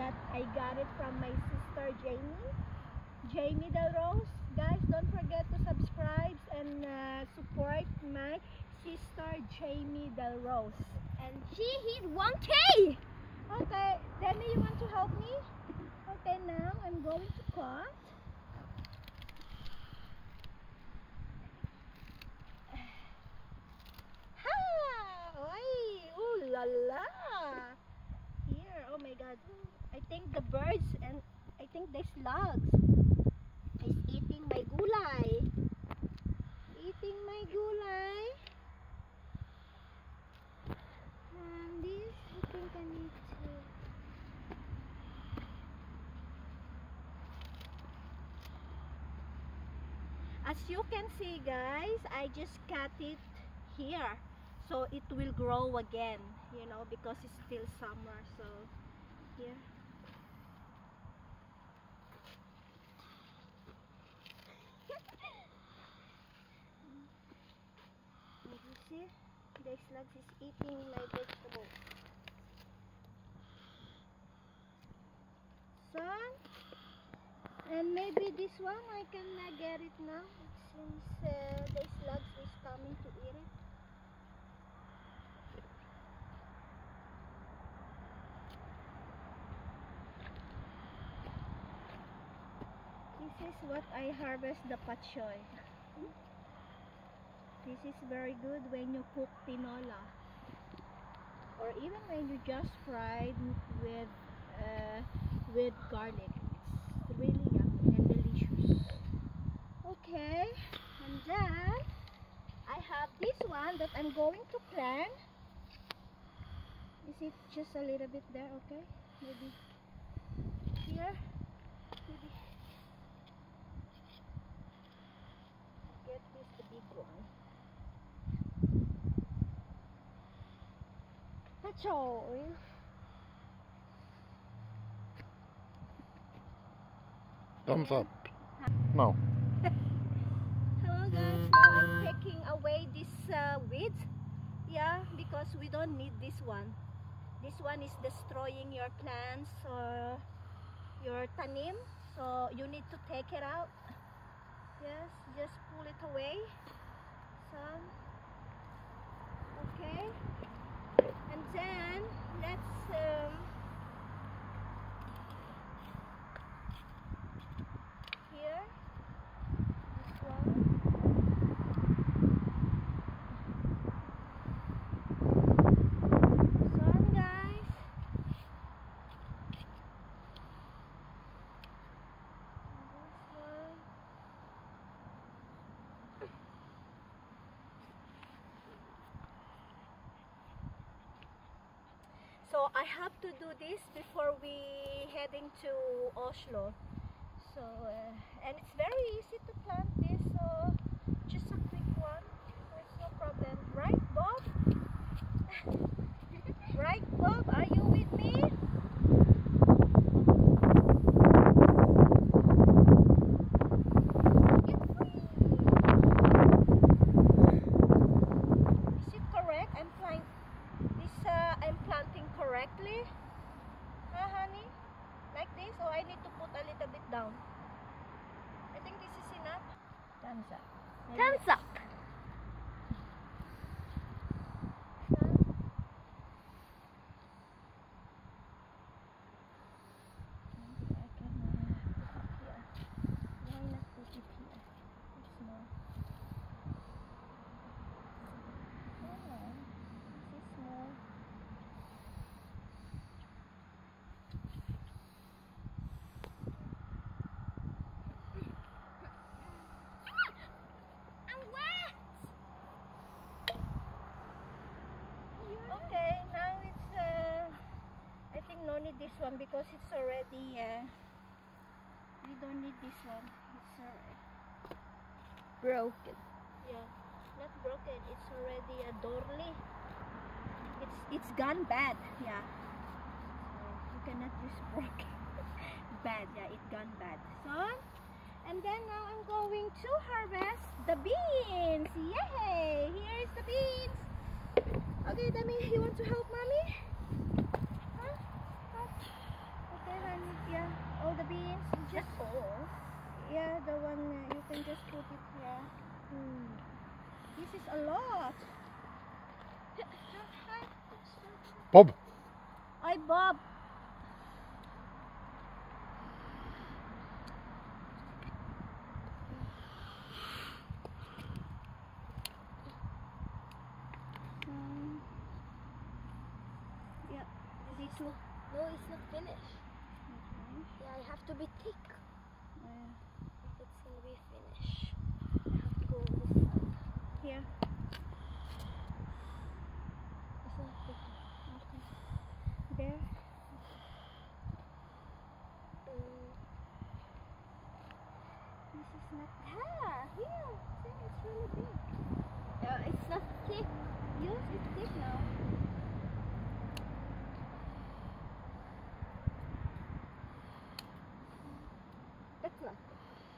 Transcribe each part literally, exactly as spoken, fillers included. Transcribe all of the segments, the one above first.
that I got it from my sister Jamie. Jamie Del Rose. Guys, don't forget to subscribe and uh, support my sister Jamie Del Rose. And she hit one K! Okay, Demi, you want to help me? Okay, now I'm going to cut. Ha! Oy! Ooh la la! Here, oh my god. I think the birds and I think the slugs is eating my gulay. Eating my gulay. And this, I think I need to. As you can see, guys, I just cut it here, so it will grow again, you know, because it's still summer. So here. You see, the slugs is eating my vegetables. So, and maybe this one I can uh, get it now. It seems uh, the slugs is coming to eat it. This is what I harvest the choi. This is very good when you cook tinola, or even when you just fried with uh, with garlic. It's really yummy and delicious. Okay, and then I have this one that I'm going to plant. Is it just a little bit there? Okay, maybe here. Maybe get this the big one. Choi. Thumbs up. No. Hello guys, now I'm taking away this uh, weeds. Yeah, because we don't need this one. This one is destroying your plants or your tanim. So you need to take it out. Yes, just pull it away. So, okay. And then let's um, here this one. Sun, guys. This one. So I have to do this before we heading to Oslo. So uh, and it's very easy to plant this. So just a quick one. There's no problem, right, Bob? Right, Bob? Are you with me? Is it correct? I'm planting. This uh, I'm planting correctly, huh, honey? Like this, or I need to put a little bit down? I think this is enough. Thumbs up. Maybe. Thumbs up! No need this one because it's already uh, we don't need this one. It's already Broken. yeah, not broken. It's already a dorly. It's it's gone bad. Yeah. So you cannot use broken. Bad. Yeah, it gone bad. So, and then now I'm going to harvest the beans. Yay! Here is the beans. Okay, Demi, you want to help mommy? Huh? Okay. just all. yeah, the one uh, you can just put it here. Hmm. This is a lot. Bob. Ay, Bob. Um, yeah, this It's not, no, it's not finished. okay. Yeah, I have to be thick. Uh, If it's gonna be finished, I have to go on this side. here. It's not thick. Okay. There. Mm. This is not. Ah, here. See, it's really big. Yeah, it's not thick. Yes, it's thick now. That's not thick.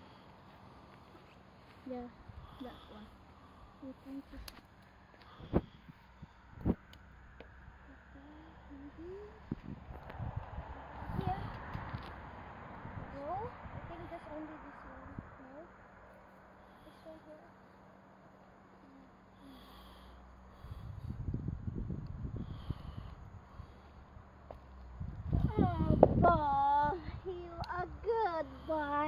Yeah, that one. You can just. Here. No, I think just only this one. No, This one here. Oh, Bob, you are good boy.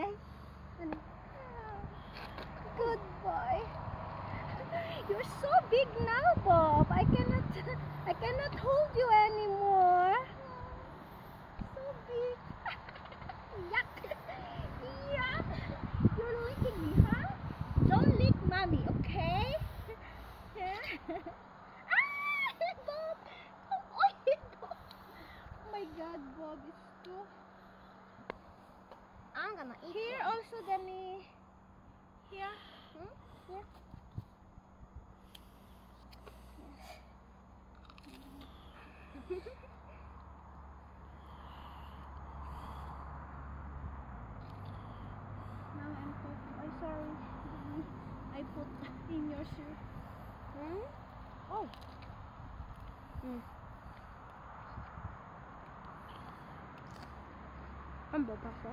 Good boy. You're so big now, Bob. I cannot, I cannot hold you anymore. So big. Yuck. Yuck. You're licking me, huh? Don't lick mommy, okay? Yeah. Ah, Bob. Come on, Bob. Oh my God, Bob, it's too. I'm gonna eat Here one. also, Dani. Here. Hmm? Here. Now I'm talking. I'm sorry. Dani. I put in your shirt. Hmm? Oh. Hmm. Ang baba ko?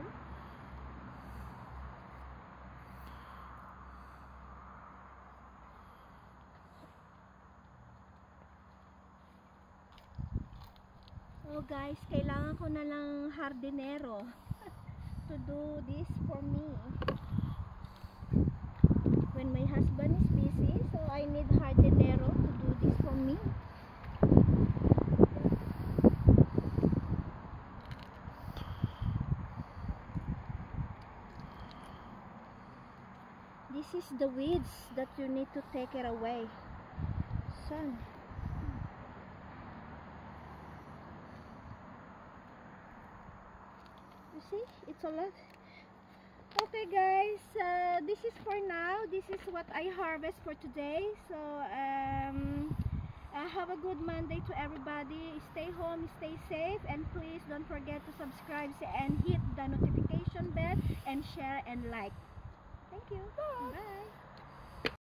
Oh guys, kailangan ko na lang hardinero to do this for me. When my husband is busy, so I need hardinero to do this for me. This is the weeds that you need to take it away. Son. You see, it's a lot. Okay guys, uh, this is for now. This is what I harvest for today. So um, uh, have a good Monday to everybody. Stay home, stay safe, and please don't forget to subscribe and hit the notification bell and share and like. Thank you. Bye. Bye.